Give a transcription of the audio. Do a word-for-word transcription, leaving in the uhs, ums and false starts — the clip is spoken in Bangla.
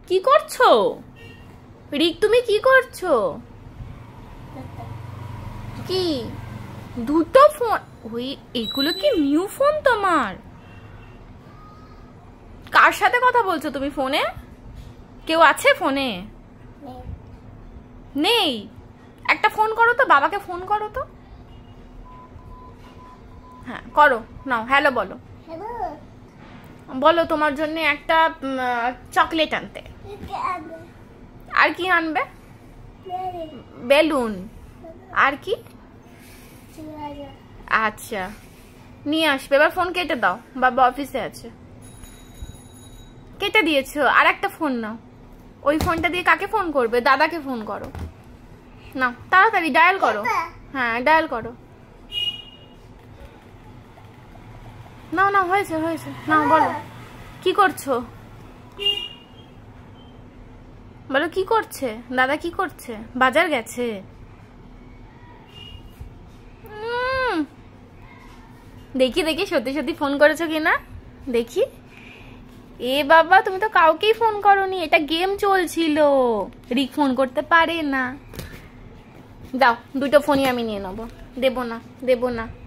কি করছো রিক? তুমি কি করছো? কি দুটো ফোন? ওই এগুলো কি নিউ ফোন তোমার? কার সাথে কথা বলছো তুমি ফোনে? কেউ আছে ফোনে? নেই। একটা ফোন করো তো, বাবাকে ফোন করো তো। হ্যাঁ করো, নাও হ্যালো বলো। বলো তোমার জন্য একটা চকলেট আনতে। আর কি আনবে? বেলুন। আর কি? আচ্ছা নিয়ে আসবে। এবার ফোন কেটে দাও, বাবা অফিসে আছে। কেটে দিয়েছো? আর একটা ফোন নাও। ওই ফোনটা দিয়ে কাকে ফোন করবে? দাদাকে ফোন করো। নাও তাড়াতাড়ি ডায়াল করো। হ্যাঁ ডায়াল করো। নাও নাও, হয়েছে হয়েছে, নাও বলো কি করছো? বলো কি করছে দাদা? কি করছে? বাজার গেছে? দেখি দেখি সত্যি সত্যি ফোন করেছো কিনা দেখি। এ বাবা, তুমি তো কাউকেই ফোন করোনি, এটা গেম চলছিল। রিক ফোন করতে পারে না। দাও দুটো ফোনই আমি নিয়ে নেবো। দেবো না দেবো না।